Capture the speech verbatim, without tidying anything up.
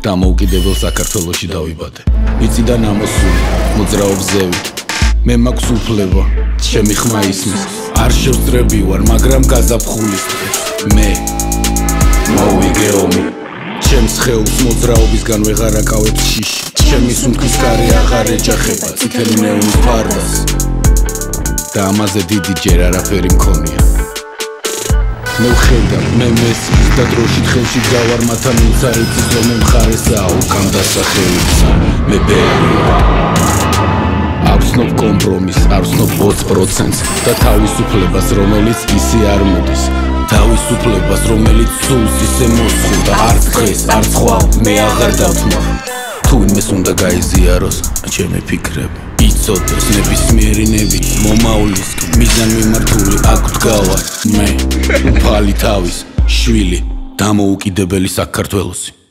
დამოუკიდებელ საქართველოში დავიბადე. მიწიდან ამოსული, მოძრაობს ზევით. მე მაქვს უფლება, ჩემი ხმა ისმის. არ შევსწრები ვარ, მაგრამ გაზაფხულის დღეს. მე მოვიგე ომი. ჩემს ხეობს მოძრაობისგან ვეღარ აკავებ შიში. ჩემი სუნთქვის კარი აღარ ეჯახება წითელი ნეონის ფარდას. და ამაზე დიდი ჯერ არაფერი მქონია. მე ვხედავ, მე მესმის და დროშით ხელში გავარ მათთან უცარიცის რომ მხარესაა უკან დასახელისა. მე ბერია არ ვცნობ კომპრომისს, არ ვცნობ ოცი პროცენტს და თავისუფლებას, რომელიც ისე არ მოდის. თავისუფლებას, რომელიც სულს ისე მოსხუნდა. არც დღეს, არც ხვალ მე აღარ დავთმობ. თუ იმეს უნდა გაიზიაროს ჩემი ფიქრები. იცოდეს ნებისმიერი ნებით მომავლისკენ მიზან მიმართული აქ ვდგავარ მე უფალი თავის შვილი დამოუკიდებელი საქართველოსი.